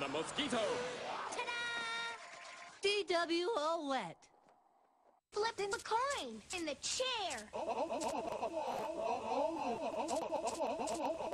the mosquito. Ta-da! DW all wet. Flipping the coin in the chair.